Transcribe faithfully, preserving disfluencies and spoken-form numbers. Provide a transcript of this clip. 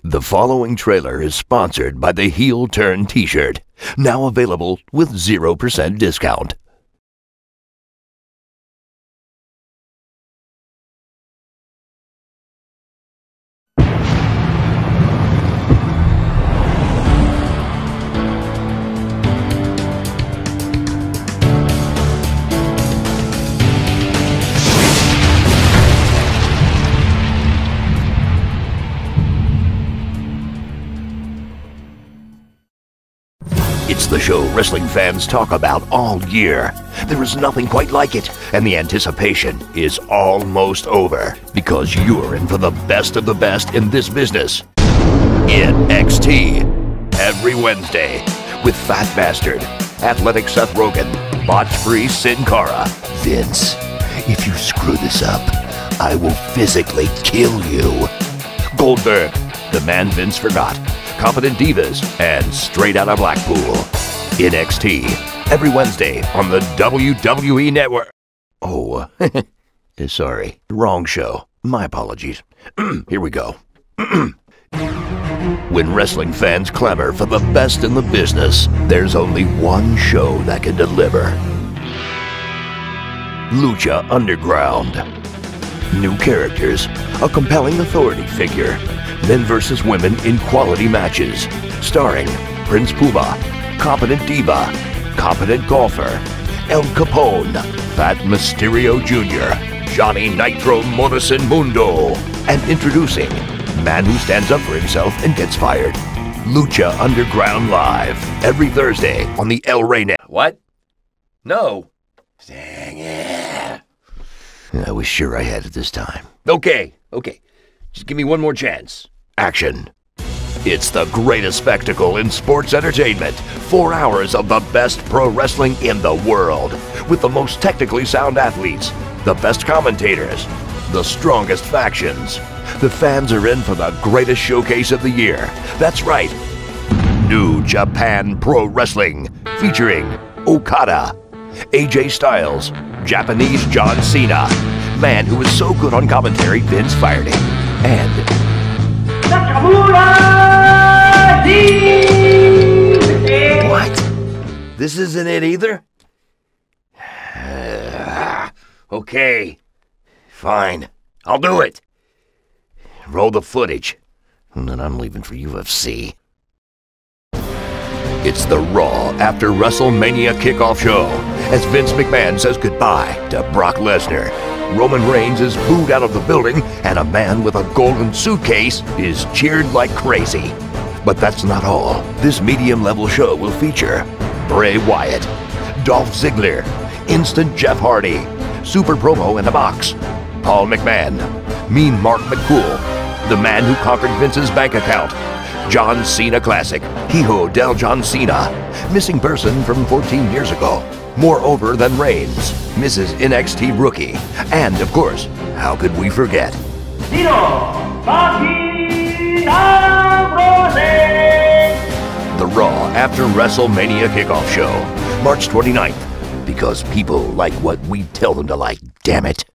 The following trailer is sponsored by the Heel Turn t-shirt, now available with zero percent discount. It's the show wrestling fans talk about all year. There is nothing quite like it, and the anticipation is almost over, because you're in for the best of the best in this business. N X T, every Wednesday, with Fat Bastard, Athletic Seth Rogen, Botch-Free Sin Cara. Vince, if you screw this up, I will physically kill you. Goldberg, the man Vince forgot, Competent Divas, and Straight Outta Blackpool. N X T, every Wednesday on the W W E Network. Oh, sorry, wrong show. My apologies. Here we go. When wrestling fans clamor for the best in the business, there's only one show that can deliver. Lucha Underground. New characters, a compelling authority figure, men versus women in quality matches, starring Prince Puma, Competent Diva, Competent Golfer, El Capone, Fat Mysterio Junior, Johnny Nitro Morrison Mundo, and introducing man who stands up for himself and gets fired. Lucha Underground Live, every Thursday on the El Rey Net. What? No. Dang it. I was sure I had it this time. Okay, okay. Just give me one more chance. Action. It's the greatest spectacle in sports entertainment. Four hours of the best pro wrestling in the world. With the most technically sound athletes, the best commentators, the strongest factions. The fans are in for the greatest showcase of the year. That's right. New Japan Pro Wrestling, featuring Okada, A J Styles, Japanese John Cena, man who is so good on commentary Vince fired him, and what? This isn't it either? Okay, fine, I'll do it. Roll the footage, and then I'm leaving for U F C. It's the Raw after WrestleMania kickoff show, as Vince McMahon says goodbye to Brock Lesnar. Roman Reigns is booed out of the building, and a man with a golden suitcase is cheered like crazy. But that's not all. This medium-level show will feature Bray Wyatt, Dolph Ziggler, Instant Jeff Hardy, Super Promo in a Box, Paul McMahon, Mean Mark McCool, the man who conquered Vince's bank account, John Cena Classic, Hijo del John Cena, missing person from fourteen years ago, More Over Than Reigns, Missus N X T Rookie, and of course, how could we forget? The Raw after WrestleMania kickoff show, March twenty-ninth, because people like what we tell them to like, damn it.